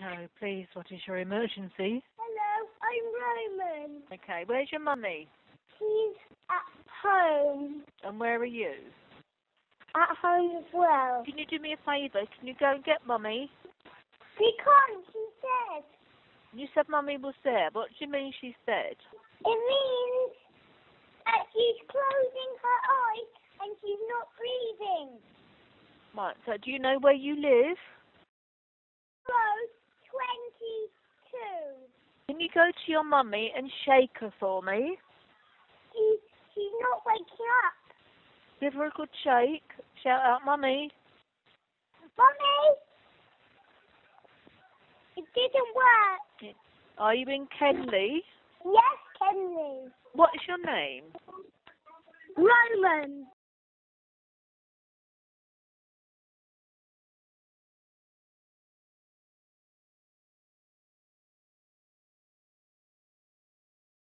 Oh, please, what is your emergency? Hello, I'm Roman. Okay, where's your mummy? She's at home. And where are you? At home as well. Can you do me a favour? Can you go and get mummy? She can't, she said. You said mummy was there. What do you mean she said? It means that she's closing her eyes and she's not breathing. Right, so do you know where you live? Road 22. Can you go to your mummy and shake her for me? She's not waking up. Give her a good shake. Shout out, mummy. Mummy! It didn't work. Are you in Kenley? Yes, Kenley. What is your name? Roman.